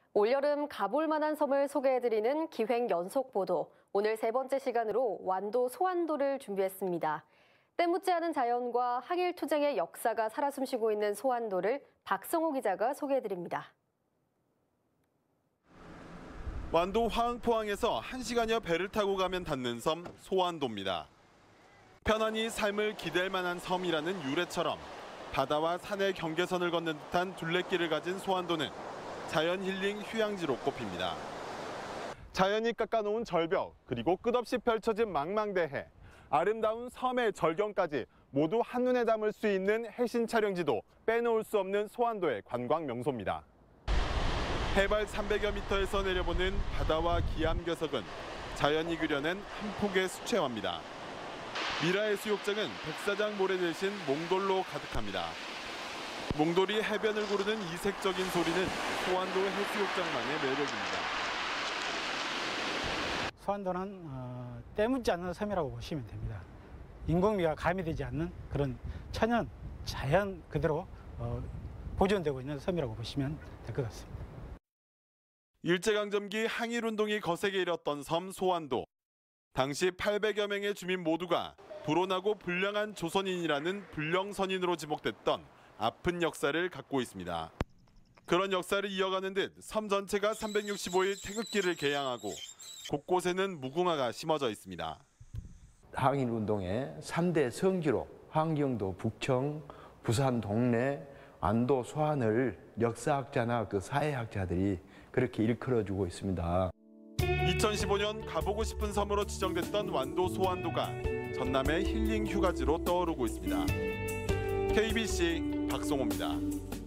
올여름 가볼 만한 섬을 소개해드리는 기획 연속 보도. 오늘 세 번째 시간으로 완도 소환도를 준비했습니다. 때묻지 않은 자연과 항일 투쟁의 역사가 살아 숨쉬고 있는 소환도를 박성호 기자가 소개해드립니다. 완도 화흥포항에서 1시간여 배를 타고 가면 닿는 섬 소환도입니다. 편안히 삶을 기댈 만한 섬이라는 유래처럼 바다와 산의 경계선을 걷는 듯한 둘레길을 가진 소환도는 자연 힐링 휴양지로 꼽힙니다. 자연이 깎아놓은 절벽, 그리고 끝없이 펼쳐진 망망대해, 아름다운 섬의 절경까지 모두 한눈에 담을 수 있는 해신 촬영지도 빼놓을 수 없는 소환도의 관광 명소입니다. 해발 300여 미터에서 내려보는 바다와 기암괴석은 자연이 그려낸 한 폭의 수채화입니다. 미라의 수욕장은 백사장 모래 대신 몽돌로 가득합니다. 몽돌이 해변을 고르는 이색적인 소리는 소환도 해수욕장만의 매력입니다. 소환도는 때묻지 않는 섬이라고 보시면 됩니다. 인공비가 가미되지 않는 그런 천연 자연 그대로 보존되고 있는 섬이라고 보시면 될 것 같습니다. 일제강점기 항일운동이 거세게 일었던 섬 소환도. 당시 800여 명의 주민 모두가 불온하고 불량한 조선인이라는 불령선인으로 지목됐던 아픈 역사를 갖고 있습니다. 그런 역사를 이어가는 듯 섬 전체가 365일 태극기를 개양하고 곳곳에는 무궁화가 심어져 있습니다. 항일운동의 3대 성지로 환경도 북청, 부산 동래, 완도 소환을 역사학자나 사회학자들이 그렇게 일컬어주고 있습니다. 2015년 가보고 싶은 섬으로 지정됐던 완도 소환도가 전남의 힐링 휴가지로 떠오르고 있습니다. KBC 박성호입니다.